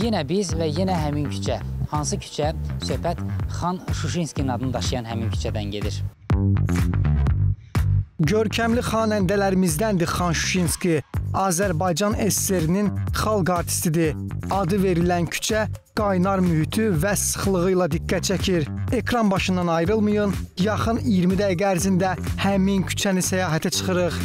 Yenə biz və yenə həmin küçə. Hansı küçə? Söhbət Xan Şuşinskinin adını daşıyan həmin küçədən gedir. Görkəmli xanəndələrimіздəndir Xan Şuşinski. Azərbaycan SSR-nin xalq artistidir. Adı verilən küçə qaynar mühiti və sıxlığı ilə diqqət çəkir. Ekran başından ayrılmayın, yaxın 20 dəqiqə ərzində həmin küçəni səyahətə çıxırıq.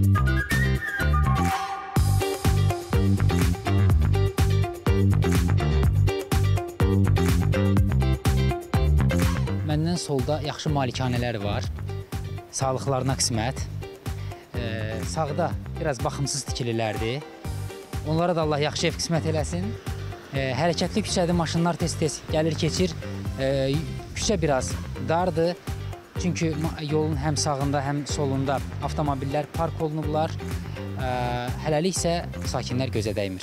Məndən solda yaxşı malikanələr var. Sağlıqlarına qismət. Sağda biraz baxımsız tikililərdir. Onlara da Allah yaxşı ev qismət eləsin. Hərəkətli küçədir, maşınlar tez-tez gəlir, keçir. Küçə biraz dardır. Çünki yolun həm sağında, həm solunda avtomobillər park olunublar. Hələlik isə sakinlər gözə dəymir.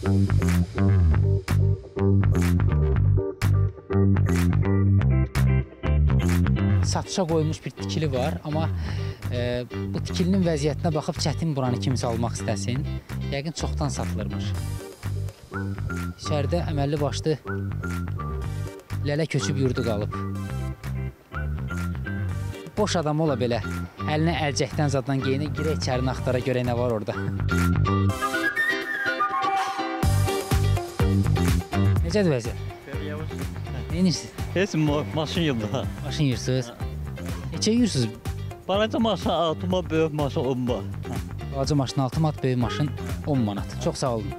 Satışa qoyulmuş bir tikili var, amma bu tikilinin vəziyyətinə baxıb çətin buranı kimsə almaq istəsin. Yəqin çoxdan satılırmış. İçəridə əməlli başlı lələ köçüb yurdu qalıb. Boş adam ola belə, əlinə əlcəkdən zaddan geyinə, girək içərini axtara görə nə var orada. Necədir vəziyyət? Nə edirsiniz? Heç maşın yılda. Maşın yiyirsiniz? Neçə yiyirsiniz? Balaca maşın 6 manat, böyük maşın 10 manat. Balaca maşın 6 manat, böyük maşın 10 manat. Çox sağ olun.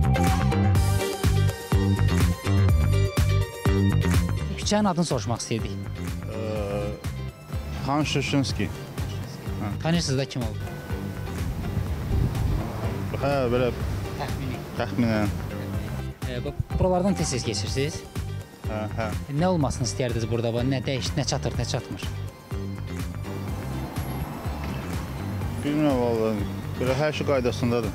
Küçənin adını soruşmaq istəyirdik. Xan Şuşinski. Tanırsınız da kim oldu? Hə, belə təxminən. Buralardan tez-tez keçirsiniz? Hə. Nə olmasını istəyirdiniz burada? Nə dəyişir, nə çatır, nə çatmır? Bilmirəm vallahi, belə hər şey qaydasındadır.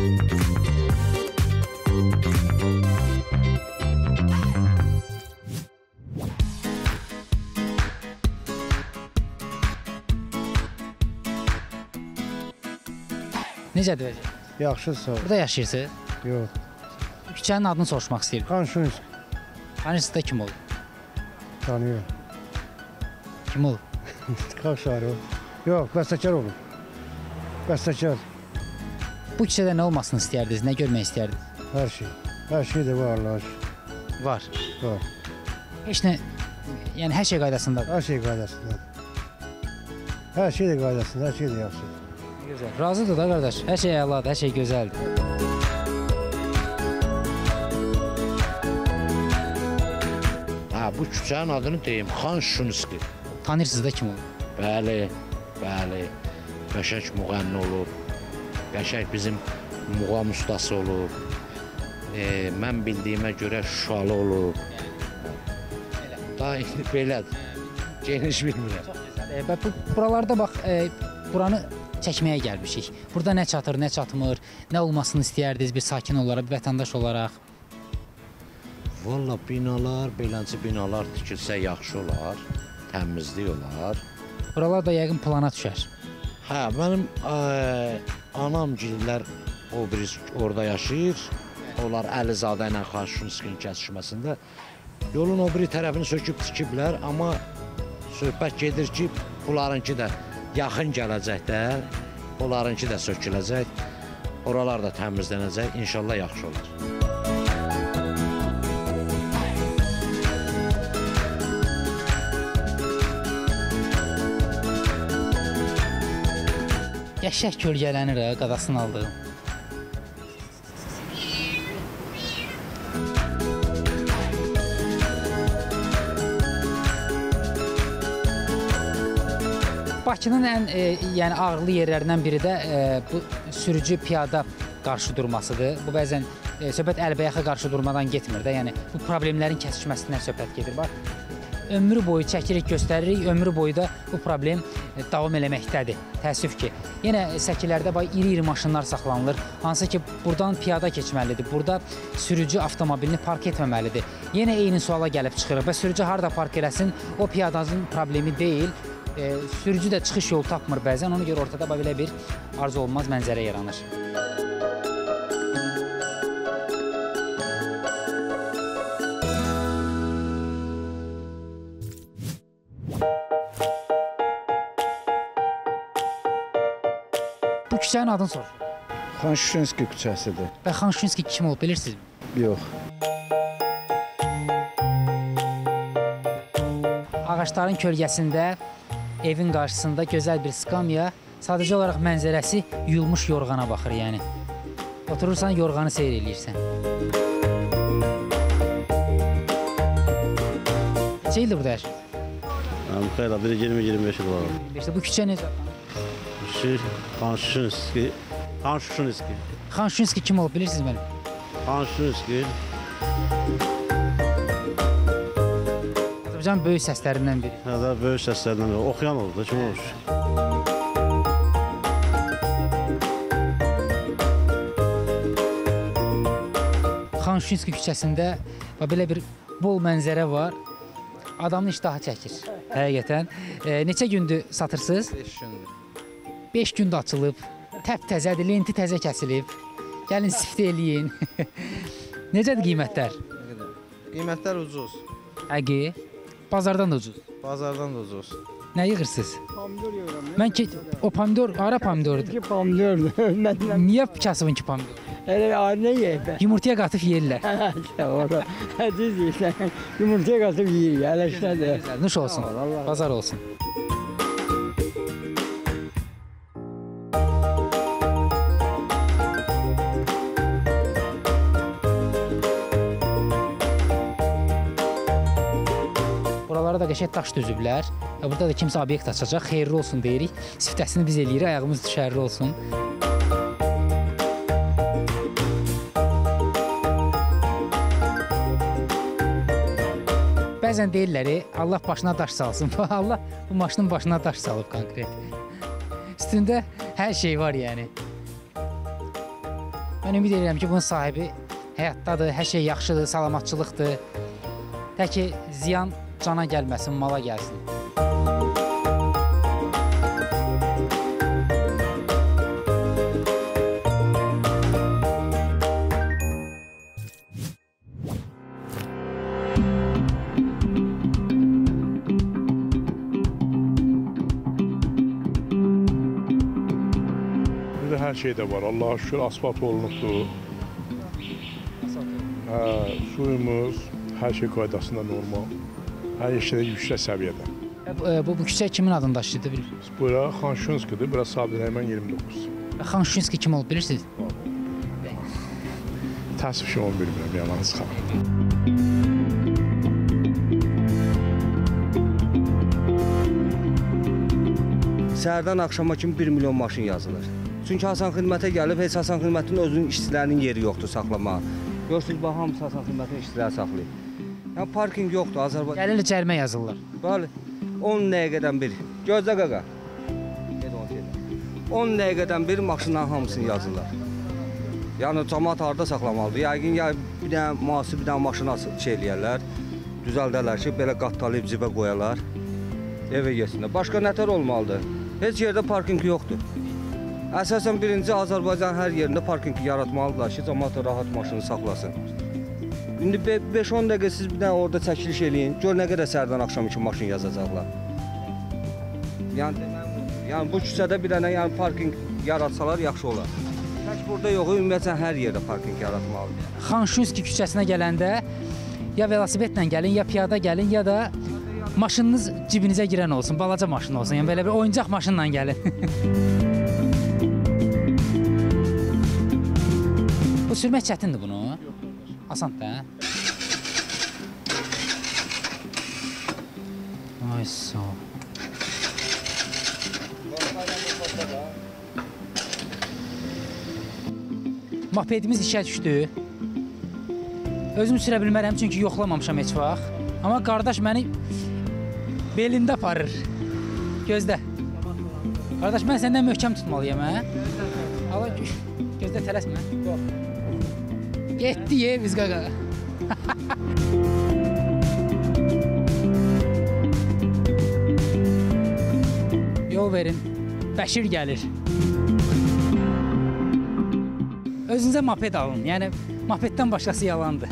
Necədir vəziyyət? Yaxşı, sağ ol. Burada yaşayırsınız? Yox. Küçənin adını soruşmaq istəyirdim. Xan Şuşinski. Tanırsınız da kim oldu? Tanıyorum. Kim oldu? Xalq şairi o. Yox, bəstəkar olub. Bəstəkar. Bu küçədə nə olmasını istəyirdiniz, nə görmək istəyirdiniz? Hər şey. Hər şey də var, Allah aşkına. Var. Var. Heç nə, yəni hər şey qaydasındadır. Hər şey qaydasındadır. Hər şey də qaydasındadır, hər şey də yaxşıdır. Gözəl. Razıdır da qardaş. Hər şey əladır, hər şey gözəldir. Bu küçənin adını deyim, Xan Şuşinski. Tanırsınız da kim oldu? Bəli. Qəşəng müğənni olub. Qəşəng bizim muğam ustası olub. Mən bildiyimə görə Şuşalı olub. Daha belədir. Geniş bilmirəm. Buralarda bax, buranı çəkməyə gəlmişik. Burada nə çatır, nə çatmır, nə olmasını istəyərdiniz bir sakin olaraq, bir vətəndaş olaraq? Valla binalar, beləncə binalar tikilsə yaxşı olar, təmizlik olar. Buralar da yəqin plana düşər. Hə, mənim anamgillər orada yaşayır. Onlar Əlizadə ilə Xan Şuşinskinin kəsişməsində. Yolun o biri tərəfini söküb tikiblər, amma söhbət gedir ki, bunlarınki də yaxın gələcəkdə, onlarınki də söküləcək. Oralar da təmizlənəcək, inşallah yaxşı olar. Qəşəng kölgələnir, qadasını aldığım. Bakının ən ağırlı yerlərindən biri də bu sürücü piyada qarşı durmasıdır. Bu bəzən söhbət əlbəyaxa qarşı durmadan getmir də, yəni bu problemlərin kəsişməsindən söhbət gedir. Bax, ömrü boyu çəkirik, göstəririk, ömrü boyu da bu problem davam eləməkdədir. Təəssüf ki, yenə səkilərdə iri-iri maşınlar saxlanılır, hansı ki, buradan piyada keçməlidir, burada sürücü avtomobilini park etməməlidir. Yenə eyni suala gəlib çıxırıq və sürücü harada park eləsin, o piyadanın problemi deyil. Sürücü də çıxış yolu tapmır bəzən, ona görə ortada belə bir arzu olmaz mənzərə yaranır. küçənin adını sor. Xanşuşinski küçəsidir. Və Xan Şuşinski kim olub bilirsinizmi? Yox. Ağaçların kölgəsində, evin qarşısında gözəl bir skamya, sadəcə olaraq mənzərəsi yuyulmuş yorğana baxır, yəni. Oturursan, yorğanı seyr eləyirsən. Neçə ildir burada yaşayır? Xeyr, bir 20-25 yıl var. İşte bu küçə necə? Xanşuşinski. Xan Şuşinski kim olub bilirsiniz mənim? Xanşuşinski. Azərbaycan böyük səslərindən biri. Hədə böyük səslərdən oxuyan oldu, kim olmuş? Xan Şuşinski küçəsində belə bir bol mənzərə var. Adamın iştahı çəkir, həqiqətən. Neçə gündür satırsınız? 5 gündür. 5 gündə açılıb, təzədir, lenti təzə kəsilib. Gəlin sift eləyin. Necədir qiymətlər? Qiymətlər ucuz. Həqi, bazardan da ucuz. Bazardan da ucuz. Nə yığırsınız? Mən ki, o pomidor, ara pomidordur. İki pomidordur. Niyə kasıbın ki pomidor? Elə aile yeyib. Yumurtaya qatıb yeyirlər. Orada düz deyirsən. Yumurtaya qatıb yeyir. Hələ işlədir. Nuş olsun, bazar olsun. Buralara da qəşəng daş düzüblər. Burada da kimsə obyekt açacaq, xeyirli olsun deyirik. Siftəsini biz eləyirik, ayağımız düşərli olsun. Bəzən deyirlər, Allah başına daş salsın. Allah bu maşının başına daş salıb konkret. Üstündə hər şey var yəni. Mən ümid edirəm ki, bunun sahibi həyatdadır, hər şey yaxşıdır, salamatçılıqdır. Tək ki, ziyan cana gəlməsin, mala gəlsin. Burada hər şey də var. Allah'a şükür asfalt olunubdur. Suyumuz hər şey qaydasında normal. Hər şey yüksək səviyyədə. Bu küçə kimin adını daşıyırdı bilirsiniz? Bura Xan Şuşinskidir, bura Sabir Rəhman 29. Xan Şuşinski kim olub bilirsiniz? Təəssüf ki, onu bilmirəm, yalan çıxar. Səhərdən axşama kimi 1 milyon maşın yazılır. Çünki Hasan xidmətə gəlib, heç Hasan xidmətinin özünün işçilərinin yeri yoxdur saxlamağa. Görürsünüz, bax, hamısı Hasan xidmətinin işçiləri saxlayır. Yəni, parking yoxdur Azərbaycan. Gəlirlə cərimə yazırlar. Bəli, 10 dəqiqədən bir. Gözlə qaqa. 10 dəqiqədən bir maşınların hamısını yazırlar. Yəni, cəmaat harada saxlamalıdır? Yəqin, bir dənə müasir bir dənə maşını şey eləyərlər, düzəldərlər ki, belə qattalayıb cibə qoyarlar, evə yesinlər. Başqa nətər olmalıdır? Heç yerdə parking yoxdur. Əsasən birinci Azərbaycan hər yerində parkingi yaratmalıdırlar ki, cəmaat rahat maşını saxlasın. İndi 5-10 dəqiqə siz bir dənə orada çəkiliş eləyin, gör nə qədər səhərdən axşam üçün maşın yazacaqlar. Yəni bu küçədə bir dənə parking yaratsalar yaxşı olar. Tək burada yox, ümumiyyətlə hər yerdə parking yaratmalıdır. Xan Şuşinski küçəsinə gələndə ya velosipedlə gəlin, ya piyada gəlin, ya da maşınınız cibinizə girən olsun, balaca maşın olsun. Yəni belə bir oyuncaq maşınla gəlin. Bu sürmək çətindir bunu. Asandır da. Ay sağ ol. Mopedimiz işə düşdü. Özüm sürə bilmərəm, çünki yoxlamamışam heç vaxt. Amma qardaş məni belində aparır. Gözlə. Qardaş, mən səndən möhkəm tutmalıyam, hə? Allah, gözlə, tələsmə. Getdi, biz qaqa. Yol verin, Bəşir gəlir. Özünüzə moped alın, yəni mopeddən başqası yalandır.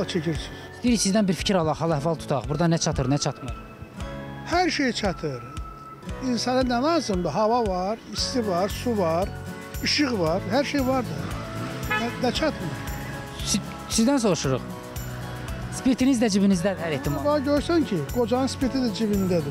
çəkirsiniz. İstəyirik sizdən bir fikir alaq, hal-əhval tutaq. Burada nə çatır, nə çatmır? Hər şey çatır. İnsana nə lazımdır? Hava var, isti var, su var, işıq var, hər şey vardır. Nə çatmır? Sizdən soruşuruq. Spirtiniz də cibinizdədir hər ehtimal. Bax görsən ki, qocanın spirti də cibindədir.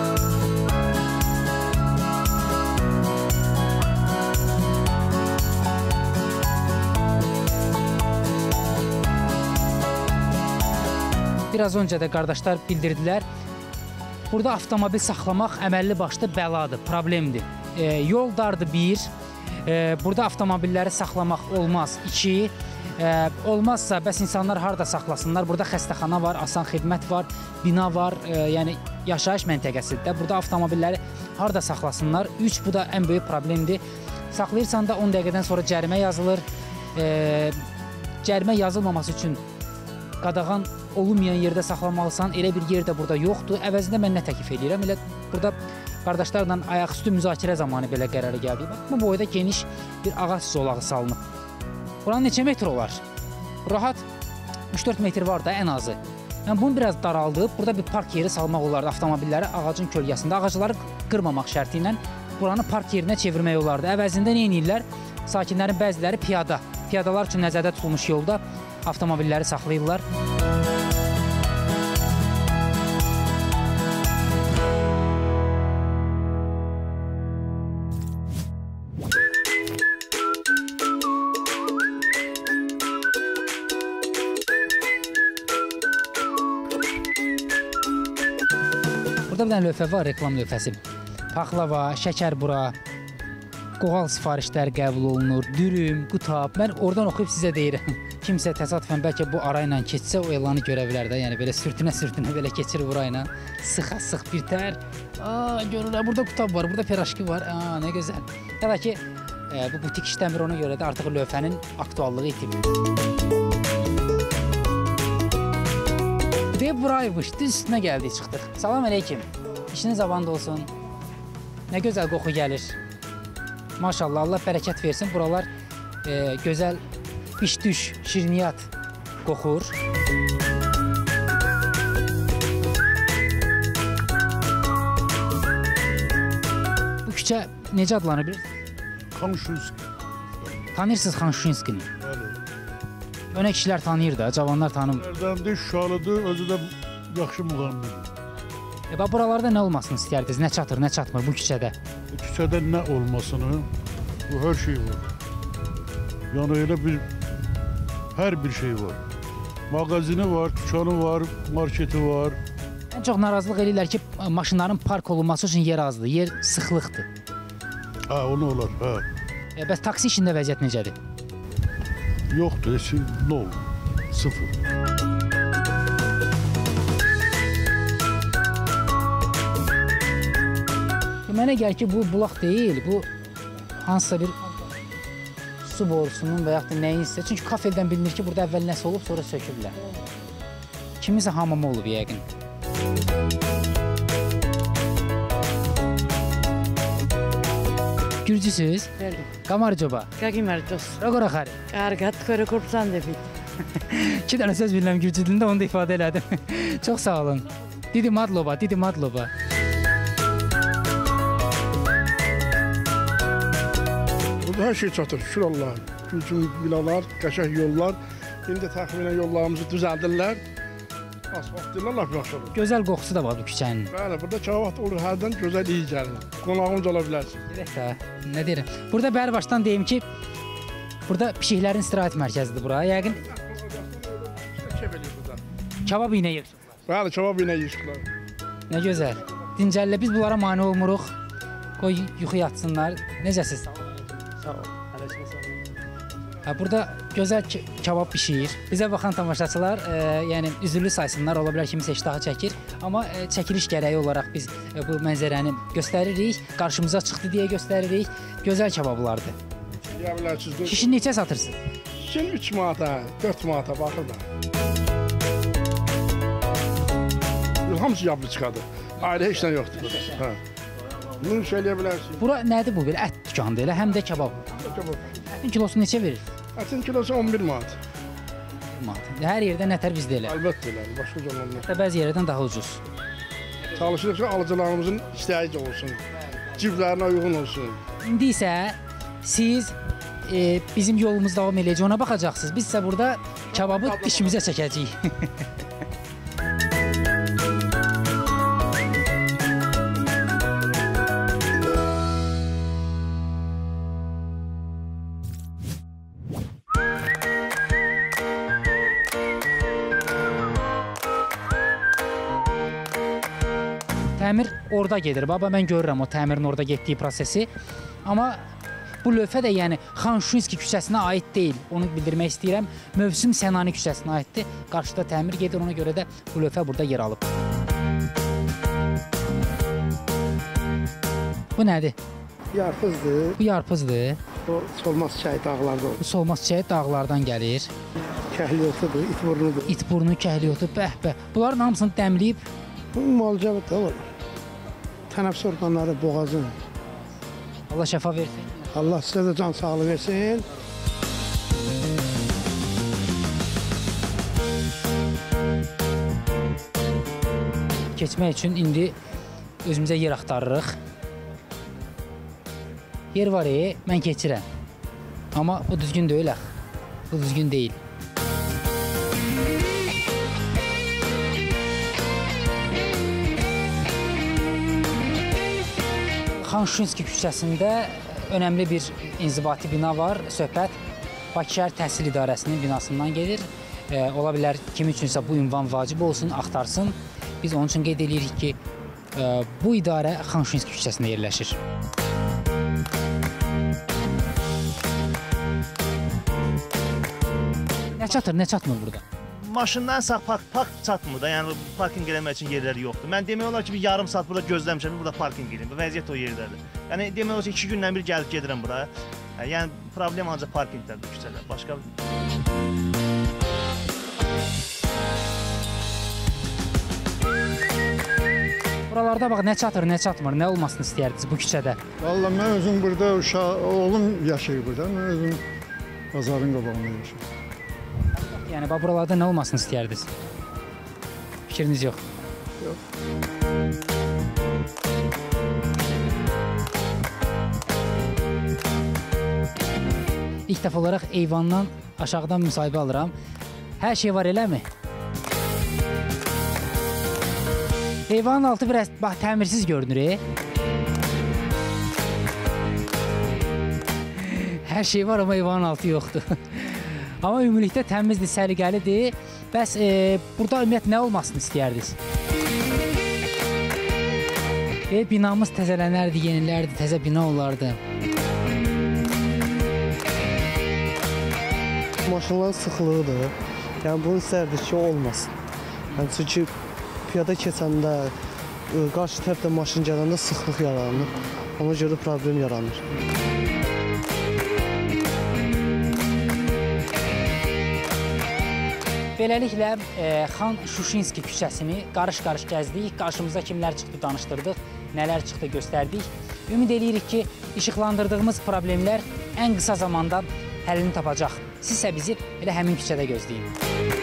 Biraz öncə də qardaşlar bildirdilər. Burada avtomobil saxlamaq əməlli başlı bəladır, problemdir. Yol dardır bir, burada avtomobilləri saxlamaq olmaz. İki, olmazsa bəs insanlar harada saxlasınlar? Burada xəstəxana var, asan xidmət var, bina var, yəni yaşayış məntəqəsidir. Burada avtomobilləri harada saxlasınlar? Üç, bu da ən böyük problemdir. Saxlayırsan da 10 dəqiqədən sonra cərimə yazılır. Cərimə yazılmaması üçün qadağan olunmayan yerdə saxlamalısan, elə bir yer də burada yoxdur. Əvəzində mən nə təklif edirəm? Elə burada qardaşlarla ayaqüstü müzakirə zamanı belə qərara gəldik. Bu boyda geniş bir ağac zolağı salınıb. Buranın neçə metr olar? Rahat 3-4 metr var da ən azı. Yəni bunu biraz daraldıb, burada bir park yeri salmaq olardı avtomobilləri ağacın kölgəsində. Ağacları qırmamaq şərti ilə buranı park yerinə çevirmək olardı. Əvəzində nə edirlər? Sakinlərin bəziləri piyada. Piyadalar üçün nəzərdə tutulmuş yolda avtomobilləri saxlayırlar. Burada bir dənə lövhə var, reklam lövhəsi. Paxlava, şəkər bura, qoğal sifarişləri qəbul olunur, dürüm, qutab. Mən oradan oxuyub sizə deyirəm. Kimsə təsadüfən bəlkə bu ara ilə keçsə o elanı görə bilər də. Yəni belə sürtünə belə keçir burayla. Sıxa-sıx birtər. Görürlər, burada qutab var, burada piraşki var. Nə gözəl. Ya da ki, bu butik işləmir, ona görə də artıq lövhənin aktuallığı itimir. Deyib buraymış, düz üstünə gəldik, çıxdıq. Salam əleykim, işiniz avanda olsun. Nə gözəl qoxu gəlir. Maşallah, Allah bərəkət versin. Buralar gözəl biş-düş, şirniyyat qoxur. Bu küçə necə adlanır bilirsiniz? Xanşinski. Tanıyırsınız Xanşinskini? Önə kişilər tanıyır da, cavanlar tanımır. Nərdəndir, Şuşalıdır, özü də yaxşı müğənnidir. Buralarda nə olmasını istərdiniz? Nə çatır, nə çatmır bu küçədə? Bu küçədə nə olmasını, bu hər şey var. Yəni elə bir, hər bir şey var. Mağazini var, dükkanı var, marketi var. Ən çox narazılıq edirlər ki, maşınların park olunması üçün yer azdır, yer sıxlıqdır. Hə, onu olar, hə. Bəs taksi işində vəziyyət necədir? Yoxdur, heç nə olur, sıfır. Mənə gəlir ki, bu bulaq deyil, bu hansısa bir su borusunun və yaxud da nəyinsə. Çünki kafeldən bilinir ki, burada əvvəl nəsə olub, sonra söküblər. Kiminsə hamamı olub yəqin. Gürcüsüz? Bəli. Qamarcoba? Qaqimarcos. Rogora xari? Qarqat körə qursan defit. 2 dənə söz bilirəm Gürcü dilində, onu da ifadə elədim. Çox sağ olun. Didi Madloba, Didi Madloba. Burada hər şey çatır, şükür Allah. Gülçün binalar, qəşəng yollar. İndi təxminən yollarımızı düzəldirlər. Asfalt deyirlər, laf yaxşı olur. Gözəl qoxusu da var bu küçənin. Bəli, burada kavaxt olur, hərdən gözəl iyi gəlir. Qonağımız ola bilərsin. Evet ha, nə deyirəm. Burada bəri başdan deyim ki, burada pişiklərin istirahət mərkəzidir bura. Yəqin kabab iynə yığışıblar. Bəli, kabab iynə yığışıblar. Nə gözəl. Dincəllə biz bunlara mane olmuruq. Qoy yuxu yatsınlar. Necəsiz? Sağ ol. Burada gözəl kabab bişir. Bizə baxan tamaşaçılar, yəni üzürlü saysınlar, ola bilər kimisə iştahı çəkir. Amma çəkiliş gərəyi olaraq biz bu mənzərəni göstəririk. Qarşımıza çıxdı deyə göstəririk. Gözəl kabablardır. Yeyə bilərsiniz. Şişini neçə satırsınız? Şişini 3 manata, 4 manata baxır da. Hamısı yablı çıxadır. Ayrı heç nə yoxdur burada. Bunu söyləyə bilərsiniz. Bura nədir bu? Belə ət dükandır elə, həm də kabab. Kabab. Ətin kilosu neçə verir? Ətin kilosu 11 manat. manat. Hər yerdə nətər bizdə elə. Əlbəttə elə, başqa zamanlar. Hətta bəzi yerlərdən daha ucuz. Çalışırıq ki, alıcılarımızın istəyici olsun, ciblərinə uyğun olsun. İndi isə siz bizim yolumuz davam eləyəcək, ona baxacaqsınız. Biz isə burada kababı dişimizə çəkəcəyik. Təmir orada gedir. Baba, mən görürəm o təmirin orada getdiyi prosesi. Amma bu lövhə də yəni Xanşuinski küçəsinə aid deyil. Onu bildirmək istəyirəm. Mövsüm Sənani küçəsinə aiddir. Qarşıda təmir gedir, ona görə də bu lövhə burada yer alıb. Bu nədir? Yarpızdır. Bu yarpızdır. O solmaz çiçəyi dağlarda olur. Bu solmaz çiçəyi dağlardan gəlir. Kəhliyotudur, itburnudur. İtburnu, kəhliyotu, bəh-bəh. Bunların hamısını dəmləyib. Bu müalicədir olur. Tənəffüs orqanları, boğazın. Allah şəfa versin. Allah sizə də can sağlığı versin. Keçmək üçün indi özümüzə yer axtarırıq. Yer var, mən keçirəm. Amma bu düzgün deyil, bu düzgün deyil. Xanşuinski küçəsində önəmli bir inzibati bina var. Söhbət Bakı Şəhər Təhsil İdarəsinin binasından gedir. Ola bilər kim üçünsə bu ünvan vacib olsun, axtarsın. Biz onun üçün qeyd edirik ki, bu idarə Xanşuinski küçəsində yerləşir. Nə çatır, nə çatmır burada? Maşından sağ park çatmır da, yəni parkinq eləmək üçün yerləri yoxdur. Mən demək olar ki, bir yarım saat burada gözləmişəm, burada parkinq edeyim. Bu vəziyyət o yerdədir. Yəni demək olar ki, 2 gündən bir gəlib gedirəm bura. Yəni problem ancaq parkinqdədir küçədə. Başqa Buralarda bax, nə çatır, nə çatmır, nə olmasını istəyərdiniz bu küçədə? Vallahi mən özüm burada oğlum yaşayır burada. Mən özüm bazarın qabağında yaşayıram. Yəni, buralarda nə olmasını istəyərdiniz? Fikriniz yox? Yox. İlk dəfə olaraq eyvandan aşağıdan müsahibə alıram. Hər şey var, eləmi? Eyvanın altı biraz təmirsiz görünür. Hər şey var, amma eyvanın altı yoxdur. Amma ümumilikdə təmizdir, səliqəlidir. Bəs burada ümumiyyətlə nə olmasını istəyərdiniz? Binamız təzələnərdi, yenilərdi, təzə bina olardı. Maşınların sıxlığıdır. Yəni bunu istərdik ki, olmasın. Yəni, çünki piyada keçəndə, qarşı tərəfdə maşın gələndə sıxlıq yaranır. Ona görə problem yaranır. Beləliklə, Xanşuinski küçəsini qarış-qarış gəzdik, qarşımıza kimlər çıxdı danışdırdıq, nələr çıxdı göstərdik. Ümid edirik ki, işıqlandırdığımız problemlər ən qısa zamanda həllini tapacaq. Sizsə bizi elə həmin küçədə gözləyin.